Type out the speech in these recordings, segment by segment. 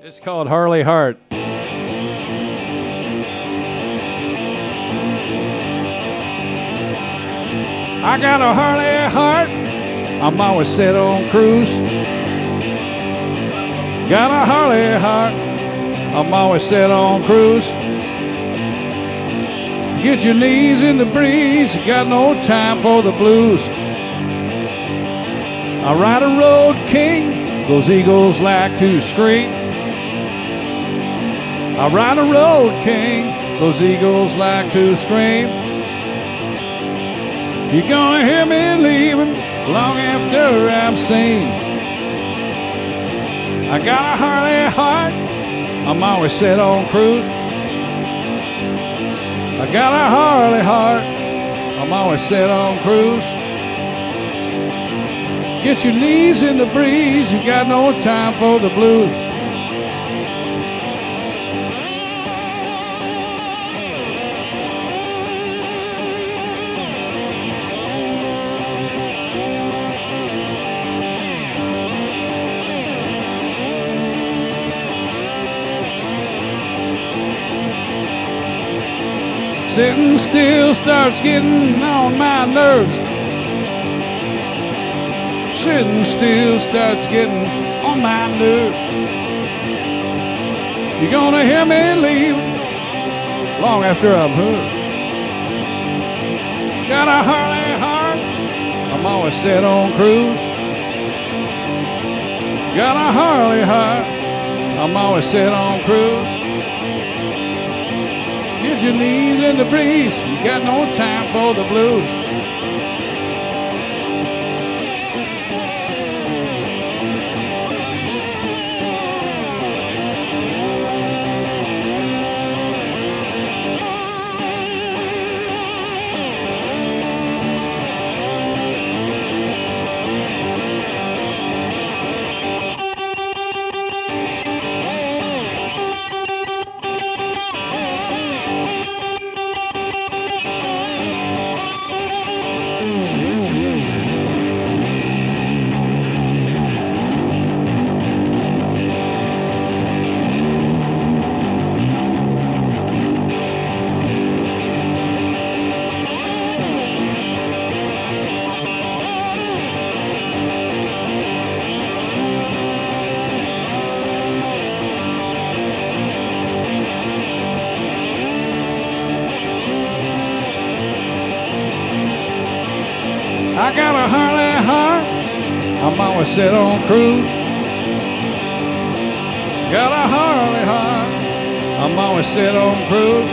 It's called Harley Hart. I got a Harley Hart. I'm always set on cruise. Got a Harley Hart. I'm always set on cruise. Get your knees in the breeze. Got no time for the blues. I ride a road king. Those eagles like to scream. I ride a road king. Those eagles like to scream. You're gonna hear me leaving long after I'm seen. I got a Harley Hart. I'm always set on cruise. I got a Harley Hart. I'm always set on cruise. Get your knees in the breeze. You got no time for the blues. Sitting still starts getting on my nerves. Sitting still starts getting on my nerves. You're gonna hear me leave long after I'm hurt. Got a Harley Hart. I'm always set on cruise. Got a Harley Hart. I'm always set on cruise. Get your knees in the breeze. You got no time for the blues. I got a Harley Hart. I'm always set on cruise. Got a Harley Hart. I'm always set on cruise.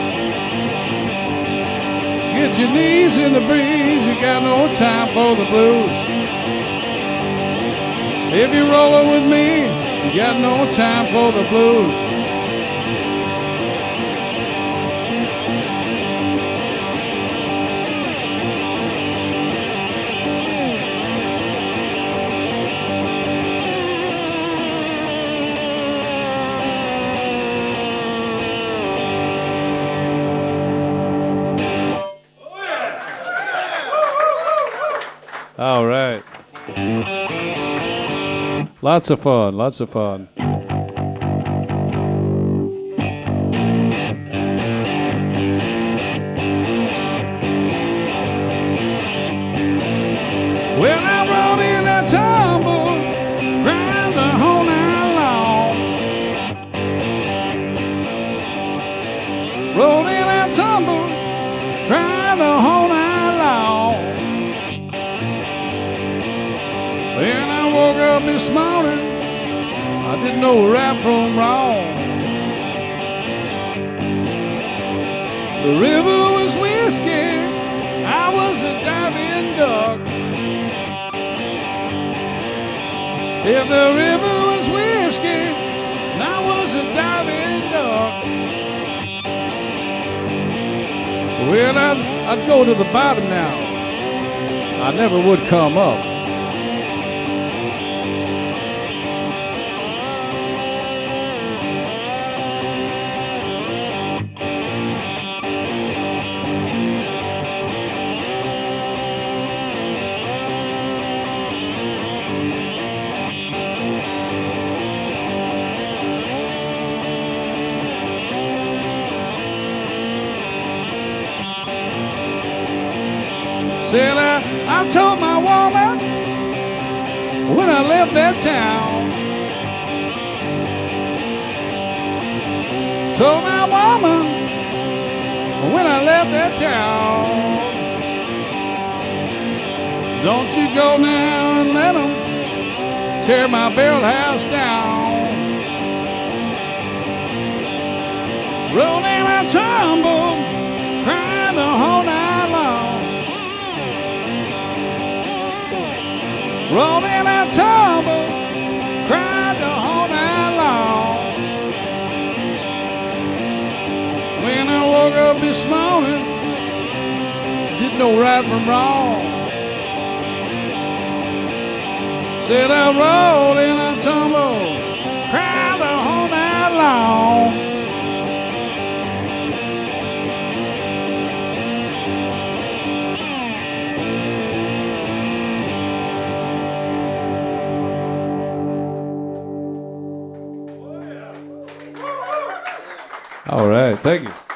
Get your knees in the breeze. You got no time for the blues. If you're rolling with me, you got no time for the blues. All right. Lots of fun, lots of fun. Well, I rode in a tumble, crying the whole night long. Rode in a tumble, crying the whole night long. When I woke up this morning, I didn't know right from wrong. The river was whiskey, I was a diving duck. If the river was whiskey, I was a diving duck. Well, I'd go to the bottom now. I never would come up. Said I told my woman when I left that town. Told my woman when I left that town. Don't you go now and let them tear my barrel house down. Roll and I tumble, crying the whole night long. Roll and I tumble, crying the whole night long. When I woke up this morning, didn't know right from wrong. Said I rolled and I tumbled, cried the whole night long. All right, thank you.